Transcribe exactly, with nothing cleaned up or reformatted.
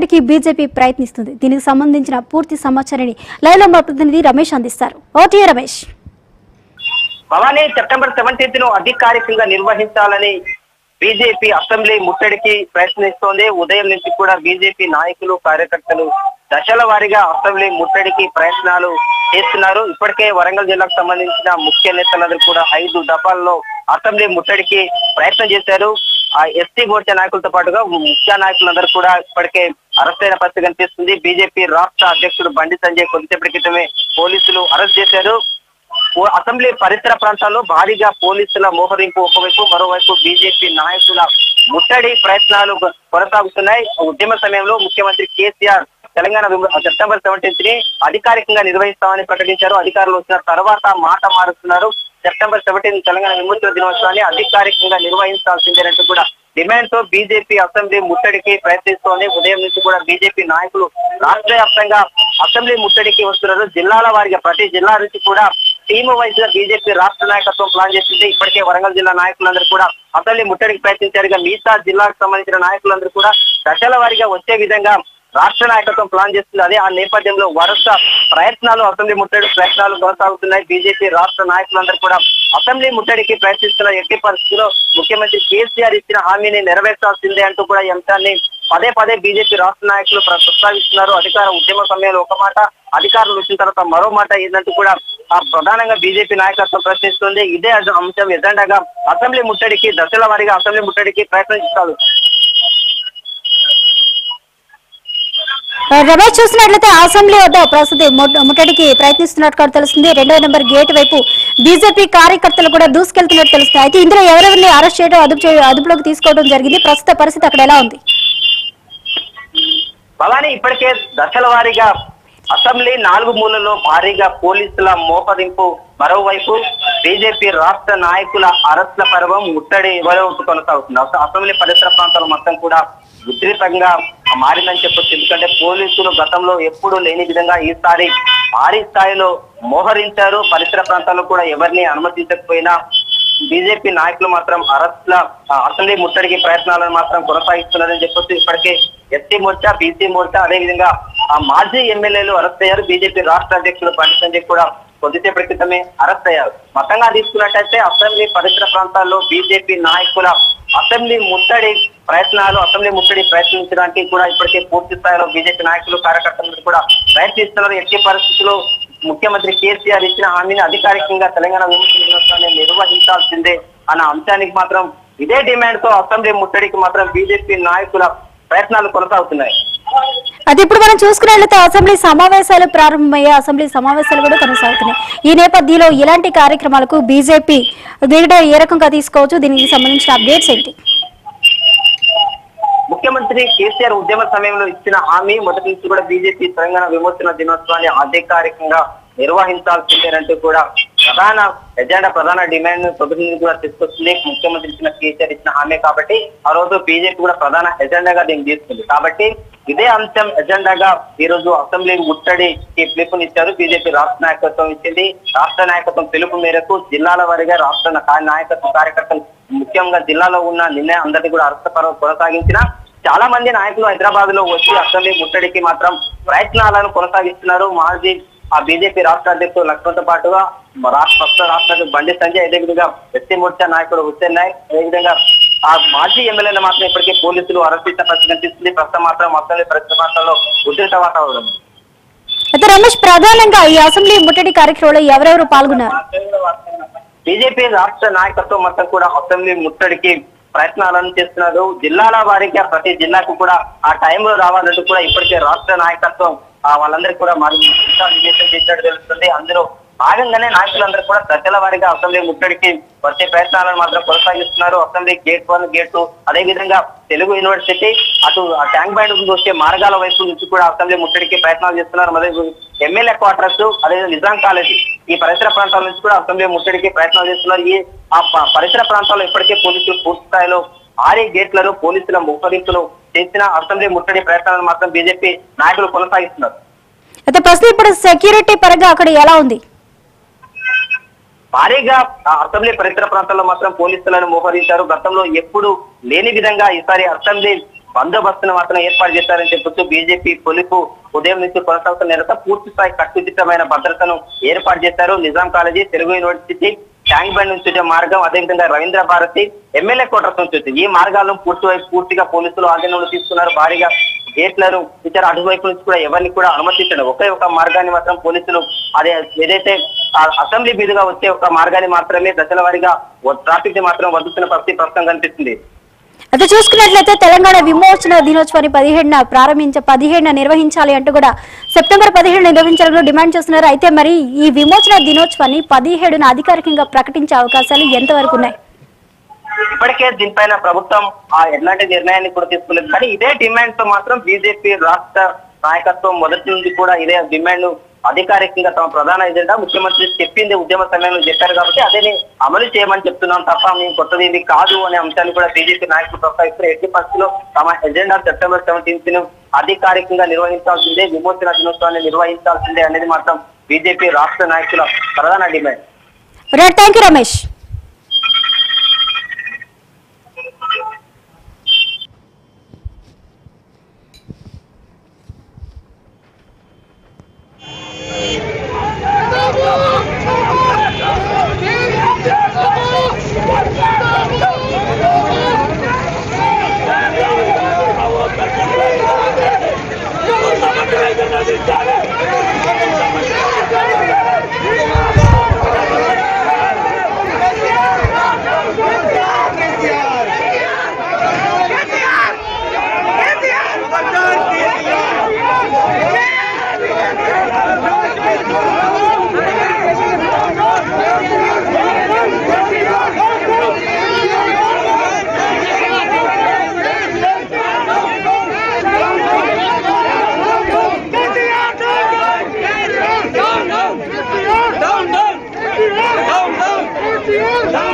BJP ప్రయత్నిస్తుంది. దీనికి సంబంధించిన పూర్తి సమాచారాన్ని లైవ్ లో మా ప్రతినిధి రమేష్ అందిస్తారు. ఓటీ రమేష్. భవానీ సెప్టెంబర్ సెవెంటీన్త్ ను అధికారికంగా నిర్వహించాలని బీజేపీ అసెంబ్లీ ముట్టడికి ప్రయత్నిస్తోంది. ఉదయం నుంచి కూడా బీజేపీ నాయకులు కార్యకర్తలు దశల వారీగా అసెంబ్లీ ముట్టడికి ప్రయత్నాలు చేస్తున్నారు. ఇప్పటికే వరంగల్ జిల్లాకు సంబంధించిన ముఖ్య నేతలందరూ కూడా ఐదు దఫాల్లో అసెంబ్లీ ముట్టడికి ప్రయత్నం చేశారు. ఆ ఎస్టీ మోర్చా నాయకులతో పాటుగా ముఖ్య నాయకులందరూ కూడా ఇప్పటికే అరెస్ట్ అయిన పరిస్థితి కనిపిస్తుంది. బీజేపీ రాష్ట్ర అధ్యక్షుడు బండి సంజయ్ కొద్దిసేపటి క్రితమే పోలీసులు అరెస్ట్ చేశారు. అసెంబ్లీ పరిసర ప్రాంతాల్లో భారీగా పోలీసుల మోహరింపు ఒకవైపు, మరోవైపు బీజేపీ నాయకుల ముట్టడి ప్రయత్నాలు కొనసాగుతున్నాయి. ఉద్యమ సమయంలో ముఖ్యమంత్రి కేసీఆర్ తెలంగాణ సెప్టెంబర్ సెవెంటీన్త్ ని అధికారికంగా నిర్వహిస్తామని ప్రకటించారు. అధికారులు వచ్చిన తర్వాత మాట మారుస్తున్నారు. సెప్టెంబర్ సెవెంటీన్త్ తెలంగాణ విమోచన దినోత్సవాన్ని అధికారికంగా నిర్వహించాల్సిందేనంటూ కూడా డిమాండ్ తో బీజేపీ అసెంబ్లీ ముట్టడికి ప్రయత్నిస్తోంది. ఉదయం నుంచి కూడా బీజేపీ నాయకులు రాష్ట్ర వ్యాప్తంగా అసెంబ్లీ ముట్టడికి వస్తున్నారు. జిల్లాల వారిగా ప్రతి జిల్లా నుంచి కూడా టీమ్ వైజ్ గా బీజేపీ రాష్ట్ర నాయకత్వం ప్లాన్ చేసింది. ఇప్పటికే వరంగల్ జిల్లా నాయకులందరూ కూడా అసెంబ్లీ ముట్టడికి ప్రయత్నించారు. మిగతా జిల్లాకు సంబంధించిన నాయకులందరూ కూడా దశల వారీగా వచ్చే విధంగా రాష్ట్ర నాయకత్వం ప్లాన్ చేస్తుంది. అదే ఆ నేపథ్యంలో వరుస ప్రయత్నాలు అసెంబ్లీ ముట్టడి ప్రయత్నాలు కొనసాగుతున్నాయి. బీజేపీ రాష్ట్ర నాయకులందరూ కూడా అసెంబ్లీ ముట్టడికి ప్రయత్నిస్తున్న ఎట్టి పరిస్థితుల్లో ముఖ్యమంత్రి కేసీఆర్ ఇచ్చిన హామీని నెరవేర్చాల్సిందే అంటూ కూడా ఈ అంశాన్ని పదే పదే బీజేపీ రాష్ట్ర నాయకులు ప్రస్తావిస్తున్నారు. అధికార ఉద్యమ సమయంలో ఒక మాట, అధికారులు వచ్చిన తర్వాత మరో మాట ఏంటంటూ కూడా ఆ ప్రధానంగా బీజేపీ నాయకత్వం ప్రశ్నిస్తుంది. ఇదే అంశం ఎజెండాగా అసెంబ్లీ ముట్టడికి దశల వారీగా అసెంబ్లీ ముట్టడికి ప్రయత్నిస్తారు. రమేష్, చూసినట్లయితే అసెంబ్లీ వద్ద ప్రస్తుతం ముట్టడికి ప్రయత్నిస్తున్నట్టు తెలుస్తుంది. రెండో నెంబర్ గేట్ వైపు బీజేపీ కార్యకర్తలు కూడా దూసుకెళ్తున్నట్టు తెలుస్తుంది. అయితే ఇందులో ఎవరెవరిని అరెస్ట్ చేయడం, అదుపు అదుపులోకి తీసుకోవడం జరిగింది. ప్రస్తుత పరిస్థితి అక్కడ ఎలా ఉంది? భవానీ, ఇప్పటికే దశల వారీగా అసెంబ్లీ నాలుగు మూలలో భారీగా పోలీసుల మోపదింపు, మరోవైపు బీజేపీ రాష్ట్ర నాయకుల అరెస్ట్ల పర్వం ముట్టడి ఎవరో కొనసాగుతుంది. అసెంబ్లీ పరిసర ప్రాంతాలు మొత్తం కూడా ఉద్రిక్తంగా మారిందని చెప్పొచ్చు. ఎందుకంటే పోలీసులు గతంలో ఎప్పుడు లేని విధంగా ఈసారి భారీ స్థాయిలో మోహరించారు. పరిసర ప్రాంతాల్లో కూడా ఎవరిని అనుమతించకపోయినా బీజేపీ నాయకులు మాత్రం అరెస్ట్ల అసెంబ్లీ ముట్టడికి ప్రయత్నాలను మాత్రం కొనసాగిస్తున్నారని చెప్పొచ్చు. ఇప్పటికే ఎస్టీ మోర్చా, బీసీ మోర్చా, అదేవిధంగా ఆ మాజీ ఎమ్మెల్యేలు అరెస్ట్ అయ్యారు. బీజేపీ రాష్ట్ర అధ్యక్షుడు బండి సంజయ్ కూడా కొద్దిసేపటి క్రితమే అరెస్ట్ అయ్యారు. మొత్తంగా తీసుకున్నట్టయితే అసెంబ్లీ పరిసర ప్రాంతాల్లో బీజేపీ నాయకుల అసెంబ్లీ ముట్టడి ప్రయత్నాలు అసెంబ్లీ ముట్టడి ప్రయత్నించడానికి కూడా ఇప్పటికే పూర్తి స్థాయిలో బీజేపీ నాయకులు కార్యకర్తలు కూడా ప్రయత్నిస్తున్నారు. ఎట్టి పరిస్థితుల్లో ముఖ్యమంత్రి కేసీఆర్ ఇచ్చిన హామీని అధికారికంగా తెలంగాణ విమోచన దినోత్సవాన్ని నిర్వహించాల్సిందే అన్న అంశానికి మాత్రం ఇదే డిమాండ్ తో అసెంబ్లీ ముట్టడికి మాత్రం బీజేపీ నాయకుల ప్రయత్నాలు కొనసాగుతున్నాయి. అది ఇప్పుడు మనం చూసుకున్నట్లయితే అసెంబ్లీ సమావేశాలు ప్రారంభమయ్యే అసెంబ్లీ సమావేశాలు కూడా కొనసాగుతున్నాయి. ఈ నేపథ్యంలో ఇలాంటి కార్యక్రమాలకు బీజేపీ దిగడం ఏ రకంగా తీసుకోవచ్చు? దీనికి సంబంధించిన అప్డేట్స్ ఏంటి? ముఖ్యమంత్రి కేసీఆర్ ఉద్యమ సమయంలో ఇచ్చిన హామీ మొదటి నుంచి కూడా బీజేపీ తెలంగాణ విమోచన దినోత్సవాన్ని అధికారికంగా నిర్వహించాల్సిందేనంటూ కూడా ప్రధాన ఎజెండా, ప్రధాన డిమాండ్ ప్రభుత్వం కూడా తీసుకొస్తుంది. ముఖ్యమంత్రి ఇచ్చిన కేసీఆర్ ఇచ్చిన హామీ కాబట్టి ఆ రోజు బీజేపీ కూడా ప్రధాన ఎజెండాగా దీన్ని తీసుకుంది. కాబట్టి ఇదే అంశం ఎజెండాగా ఈ రోజు అసెంబ్లీ ముట్టడికి పిలుపునిచ్చారు. బీజేపీ రాష్ట్ర నాయకత్వం ఇచ్చింది. రాష్ట్ర నాయకత్వం పిలుపు మేరకు జిల్లాల వారీగా రాష్ట్ర నాయకత్వం కార్యకర్తలు ముఖ్యంగా జిల్లాలో ఉన్న నిర్ణయం అందరినీ కూడా అరెస్ట్ పర్వం కొనసాగించిన చాలా మంది నాయకులు హైదరాబాద్ లో వచ్చి అసెంబ్లీ ముట్టడికి మాత్రం ప్రయత్నాలను కొనసాగిస్తున్నారు. మాజీ ఆ బీజేపీ రాష్ట్ర అధ్యక్షుడు లక్ష్మణ్తో పాటుగా రాష్ట్ర రాష్ట్ర బండి సంజయ్, అదేవిధంగా ఎస్టీ మోర్చా నాయకుడు హుస్సేన్ నాయక్, అదేవిధంగా ఆ మాజీ ఎమ్మెల్యేలు మాత్రం ఇప్పటికే పోలీసులు అరెస్ట్ చేసిన పరిస్థితి కనిపిస్తుంది. ప్రస్తుతం మాత్రం అసెంబ్లీ పరిసర ప్రాంతాల్లో ఉద్రిక్త వాతావరణం. అయితే రమేష్, ప్రధానంగా ఈ అసెంబ్లీ ముట్టడి కార్యక్రమంలో ఎవరెవరు పాల్గొన్నారు? బీజేపీ రాష్ట్ర నాయకత్వం మొత్తం కూడా అసెంబ్లీ ముట్టడికి ప్రయత్నాలను చేస్తున్నారు. జిల్లాల వారీగా ప్రతి జిల్లాకు కూడా ఆ టైంలో రావాలంటూ కూడా ఇప్పటికే రాష్ట్ర నాయకత్వం వాళ్ళందరికీ కూడా మరి చేసినట్టు తెలుస్తుంది. అందులో భాగంగానే నాయకులందరూ కూడా దశల వారీగా అసెంబ్లీ ముట్టడికి వచ్చే ప్రయత్నాలను మాత్రం కొనసాగిస్తున్నారు. Assembly gate one, gate two, అదే విధంగా తెలుగు యూనివర్సిటీ, అటు ట్యాంక్ బండ్ నుంచి వచ్చే మార్గాల వైపు నుంచి కూడా అసెంబ్లీ ముట్టడికి ప్రయత్నాలు చేస్తున్నారు. మరి ఎమ్మెల్యే క్వార్టర్స్, అదే నిజాం కాలేజీ, ఈ పరిసర ప్రాంతాల నుంచి కూడా అసెంబ్లీ ముట్టడికి ప్రయత్నాలు చేస్తున్నారు. ఈ ఆ పరిసర ప్రాంతాల్లో ఇప్పటికే పోలీసులు పూర్తి స్థాయిలో భారీ గేట్లను, పోలీసుల ముప్పరింపులు చేసిన అసెంబ్లీ ముట్టడి ప్రయత్నాలను మాత్రం బీజేపీ నాయకులు కొనసాగిస్తున్నారు. అయితే ప్రస్తుతం ఇప్పుడు సెక్యూరిటీ పరంగా అక్కడ ఎలా ఉంది? భారీగా అసెంబ్లీ పరిసర ప్రాంతాల్లో మాత్రం పోలీసులను మోహరించారు. గతంలో ఎప్పుడు లేని విధంగా ఈసారి అసెంబ్లీ బందోబస్తును మాత్రం ఏర్పాటు చేశారని చెప్పొచ్చు. బీజేపీ పొలిపు ఉదయం నుంచి కొనసాగుతున్న నేత పూర్తి స్థాయి కట్టుదిట్టమైన భద్రతను ఏర్పాటు చేశారు. Nizam college, Telugu university, tank bund నుంచి వచ్చే మార్గం, అదేవిధంగా రవీంద్ర భారతి, ఎమ్మెల్యే క్వార్టర్స్ నుంచి వచ్చి ఈ మార్గాలను పూర్తి పూర్తిగా పోలీసులు ఆధీనంలో తీసుకున్నారు. భారీగా గేట్లను ఇతర అటువైపు నుంచి కూడా ఎవరిని కూడా అనుమతించడం, ఒకే ఒక మార్గాన్ని మాత్రం పోలీసులు అదే ఏదైతే అసెంబ్లీ మీదుగా వచ్చే ఒక మార్గాన్ని మాత్రమే దశల వారీగా ట్రాఫిక్ ని మాత్రం వదులుతున్న పరిస్థితి ప్రస్తుతం కనిపిస్తుంది. అయితే చూసుకున్నట్లయితే తెలంగాణ విమోచన దినోత్సవాన్ని పదిహేడున ప్రారంభించ పదిహేడున నిర్వహించాలి అంటూ కూడా సెప్టెంబర్ పదిహేడు నిర్వహించాలని డిమాండ్ చేస్తున్నారు. అయితే మరి ఈ విమోచన దినోత్సవాన్ని పదిహేడున అధికారికంగా ప్రకటించే అవకాశాలు ఎంతవరకు ఉన్నాయి? ఇప్పటికే దీనిపైన ప్రభుత్వం ఆ ఎలాంటి నిర్ణయాన్ని కూడా తీసుకోలేదు. కానీ ఇదే డిమాండ్ తో మాత్రం బీజేపీ రాష్ట్ర నాయకత్వం మొదటి నుంచి కూడా ఇదే డిమాండ్ అధికారికంగా తమ ప్రధాన ఎజెండా ముఖ్యమంత్రి చెప్పింది ఉద్యమ సమయంలో చెప్పారు కాబట్టి అదేని అమలు చేయమని చెప్తున్నాం తప్ప మేము కొత్తది ఇది కాదు అనే అంశాన్ని కూడా బీజేపీ నాయకులు ప్రస్తావిస్తారు. ఎట్టి పరిస్థితుల్లో తమ ఎజెండా సెప్టెంబర్ సెవెంటీన్త్ ను అధికారికంగా నిర్వహించాల్సిందే, విమోచన దినోత్సవాన్ని నిర్వహించాల్సిందే అనేది మాత్రం బీజేపీ రాష్ట్ర నాయకుల ప్రధాన demand. Thank you Ramesh. Down, down!